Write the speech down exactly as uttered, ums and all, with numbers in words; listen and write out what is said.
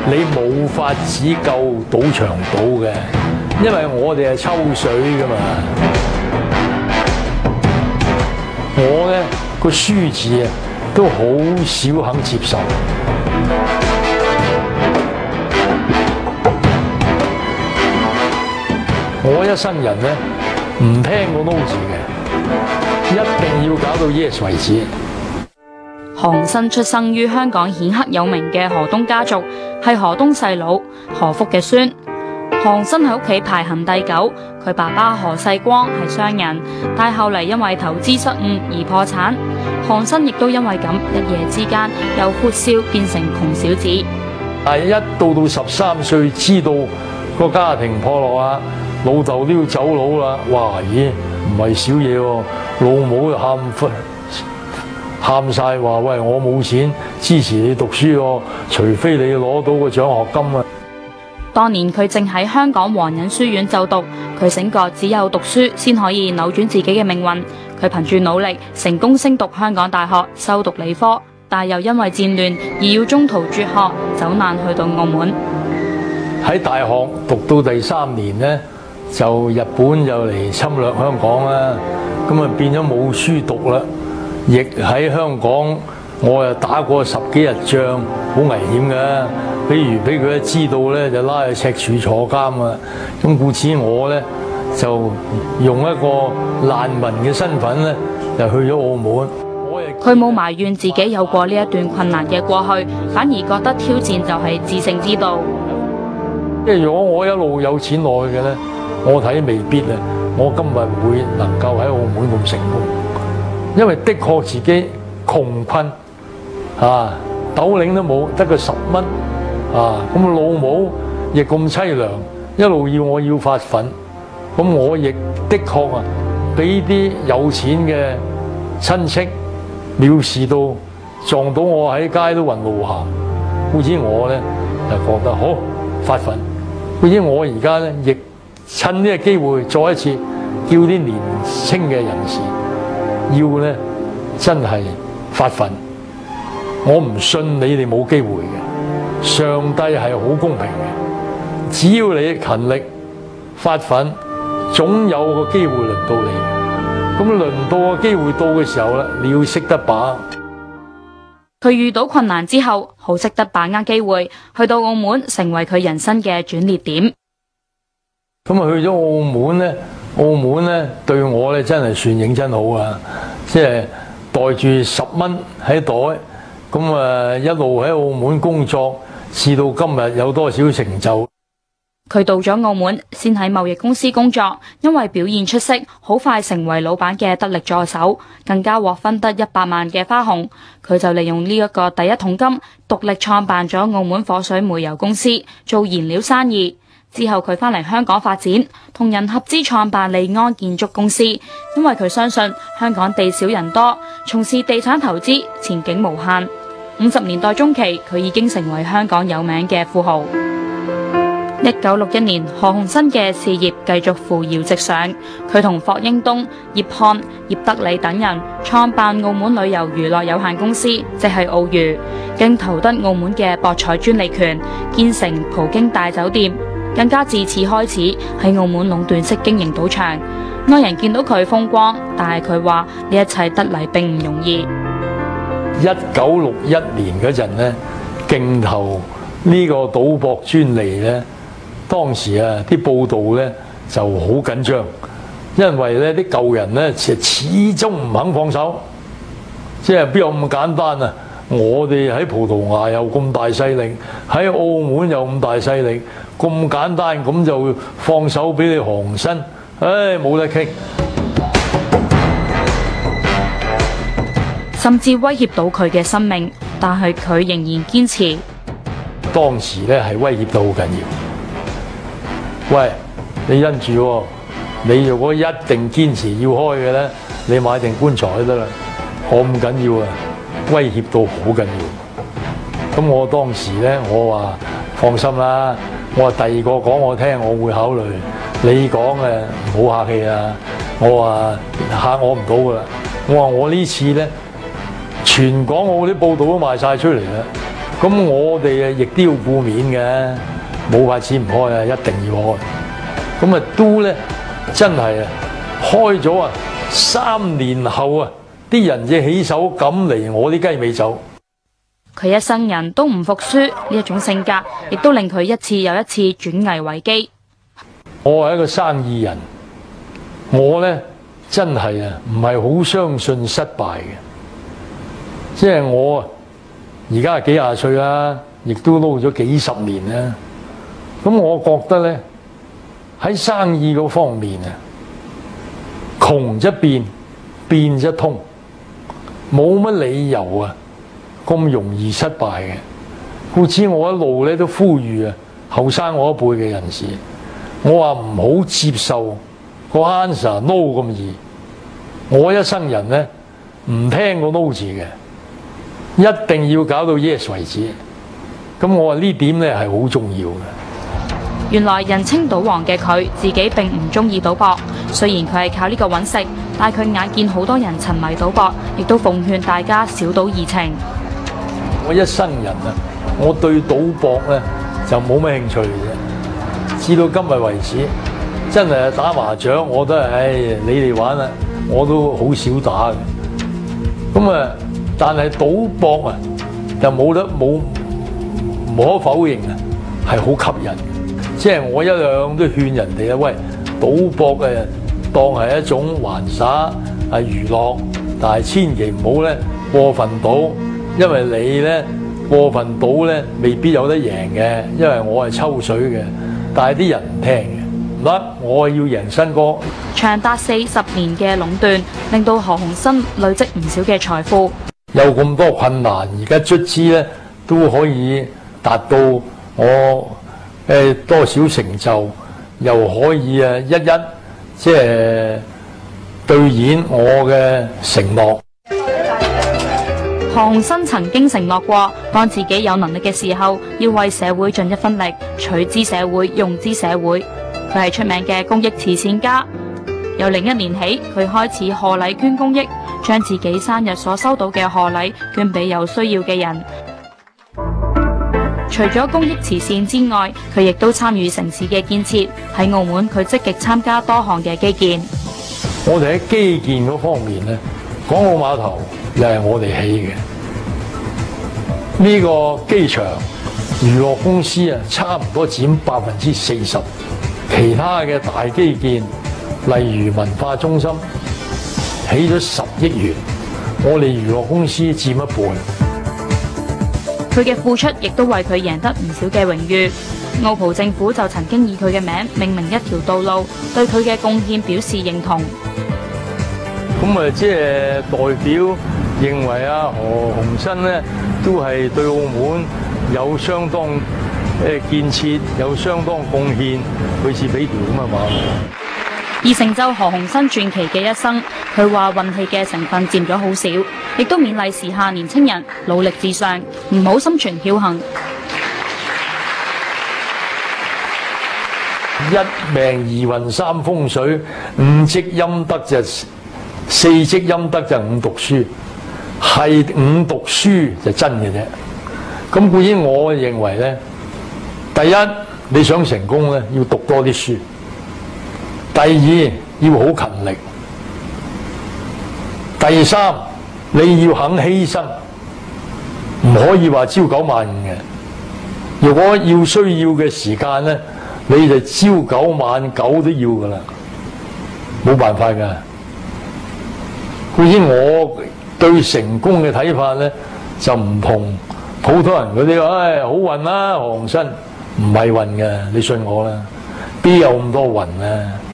你冇法子夠賭場賭嘅，因為我哋係抽水㗎嘛。我咧個輸字啊都好少肯接受。我一生人咧唔聽個 no 字嘅，一定要搞到 yes 為止。 何鴻燊出生於香港顯赫有名嘅何東家族，係何東細佬何福嘅孫。何鴻燊喺屋企排行第九，佢爸爸何世光係商人，但係後嚟因為投資失誤而破產。何鴻燊亦都因為咁一夜之間由闊少變成窮小子。 但係一到到十三歲，知道個家庭破落啊，老豆都要走佬啦。哇！咦，唔係少嘢喎，老母就喊喊晒話：喂，我冇錢支持你讀書喎，除非你攞到個獎學金啊！ 當年佢正喺香港皇仁書院就讀，佢醒覺只有讀書先可以扭轉自己嘅命運。佢憑住努力成功升讀香港大學，修讀理科，但又因為戰亂而要中途輟學，走難去到澳門。 喺大學讀到第三年呢，就日本就嚟侵略香港啦，咁啊變咗冇書讀啦。亦喺香港，我又打過十幾日仗，好危險嘅。譬如俾佢一知道咧，就拉去赤柱坐監啊。咁故此我咧就用一個難民嘅身份咧，就去咗澳門。 佢冇埋怨自己有過呢一段困難嘅過去，反而覺得挑戰就係致勝之道。 即係如果我一路有錢落去嘅咧，我睇未必啊，我今日會能夠喺澳門咁成功。因為的確自己窮困啊，斗零都冇，得個十蚊啊，咁老母亦咁凄涼，一路要我要發奮，咁我亦的確啊，俾啲有錢嘅親戚藐視到，撞到我喺街都暈路行，故此我咧就覺得好發奮，故此我而家咧亦趁呢個機會再一次叫啲年輕嘅人士。要咧真係發奮，我唔信你哋冇機會嘅，上帝係好公平嘅，只要你勤力發奮，總有個機會輪到你。咁輪到個機會到嘅時候咧，你要識得把握。 佢遇到困難之後，好識得把握機會，去到澳門成為佢人生嘅轉捩點。 咁啊去咗澳門咧。澳門咧對我咧真係算認真好啊！即係袋住十蚊喺袋，咁啊一路喺澳門工作，至到今日有多少成就？ 佢到咗澳門，先喺貿易公司工作，因為表現出色，好快成為老闆嘅得力助手，更加獲分得一百萬嘅花紅。佢就利用呢一個第一桶金，獨力創辦咗澳門火水煤油公司，做燃料生意。之後佢返嚟香港發展，同人合資創辦利安建築公司，因為佢相信香港地少人多，從事地產投資前景無限。五十年代中期，佢已經成為香港有名嘅富豪。一九六一年，何鴻燊嘅事業繼續扶搖直上，佢同霍英東、葉漢、葉德利等人創辦澳門旅遊娛樂有限公司，即係澳娛，經投得澳門嘅博彩專利權，建成葡京大酒店。更加自此開始喺澳門壟斷式經營賭場。外人見到佢風光，但係佢話呢一切得嚟並唔容易。 一九六一年嗰陣咧，競投呢個賭博專利咧，當時啊啲報道咧就好緊張，因為咧啲舊人咧始終唔肯放手，即係邊有咁簡單啊？我哋喺葡萄牙有咁大勢力，喺澳門有咁大勢力，咁簡單咁就放手俾你何鴻燊，唉冇得傾， 甚至威脅到佢嘅生命，但係佢仍然堅持。 當時咧係威脅到好緊要，喂，你因住喎，你如果一定堅持要開嘅咧，你買定棺材就得啦，我咁緊要啊！威脅到好緊要，咁我當時咧，我話放心啦，我話第二個講我聽，我會考慮。你講嘅唔好客氣啊，我話嚇我唔到噶啦。我話我呢次咧，全港澳啲報道都賣晒出嚟啦， 咁我哋啊亦都要顧面嘅，冇法子唔開啊，一定要開。咁啊都咧真係啊開咗啊，三年後啊，啲人只起手敢嚟我啲雞尾酒。 佢一生人都唔服輸，呢一種性格亦都令佢一次又一次轉危為機。 我係一個生意人，我咧真係啊唔係好相信失敗嘅，即係我啊而家係幾廿歲啦，亦都撈咗幾十年啦。咁我覺得咧喺生意嗰方面啊，窮則變，變則通，冇乜理由啊咁容易失敗嘅。故此我一路咧都呼籲啊後生我一輩嘅人士，我話唔好接受個 answer no 咁易。我一生人咧唔聽個 no 字嘅，一定要搞到 yes 為止。咁我話呢點咧係好重要嘅。 原來人稱賭王嘅佢自己並唔中意賭博，雖然佢係靠呢個揾食，但佢眼見好多人沉迷賭博，亦都奉勸大家小賭怡情。 我一生人啊，我對賭博咧就冇咩興趣嘅啫。至到今日為止，真係打麻將我都係，唉，你哋玩啊，我都好少打嘅。咁啊，但係賭博啊，就冇得冇無可否認啊，係好吸引。即係我一向都勸人哋啊，喂，賭博嘅當係一種玩耍係娛樂，但係千祈唔好咧過分賭，因為你咧過分賭咧未必有得贏嘅，因為我係抽水嘅，但係啲人唔聽嘅，唔得，我要贏新歌。 長達四十年嘅壟斷，令到何鴻燊累積唔少嘅財富。 有咁多困難，而家卒之咧都可以達到我誒多少成就，又可以啊一一即係兌現我嘅承諾。 何鴻燊曾經承諾過，當自己有能力嘅時候，要為社會盡一分力，取之社會，用之社會。佢係出名嘅公益慈善家。由零一年起，佢開始賀禮捐公益，將自己生日所收到嘅賀禮捐俾有需要嘅人。除咗公益慈善之外，佢亦都參與城市嘅建設。喺澳門，佢積極參加多項嘅基建。 我哋喺基建嗰方面咧，港澳碼頭又係我哋起嘅。呢個機場娛樂公司啊，差唔多佔百分之四十。其他嘅大基建，例如文化中心，起咗十億元，我哋娛樂公司佔一半。 佢嘅付出亦都為佢贏得唔少嘅榮譽。澳葡政府就曾經以佢嘅名命名一條道路，對佢嘅貢獻表示認同。 咁啊，即係代表認為啊，何鴻燊咧都係對澳門有相當誒建設，有相當貢獻，佢似俾條咁嘅馬路。 而成就何鴻燊傳奇嘅一生，佢話運氣嘅成分佔咗好少，亦都勉勵時下年青人努力至上，唔好心存僥倖。 一命二運三風水，五積陰德就四積陰德就五讀書，係五讀書就真嘅啫。咁固然我認為咧，第一你想成功咧，要讀多啲書。第二要好勤力，第三你要肯犧牲，唔可以話朝九晚五嘅。如果要需要嘅時間咧，你就朝九晚九都要噶啦，冇辦法噶。故此我對成功嘅睇法咧，就唔同普通人嗰啲，唉，好運啦，何鴻燊唔係運嘅，你信我啦，邊有咁多運啊？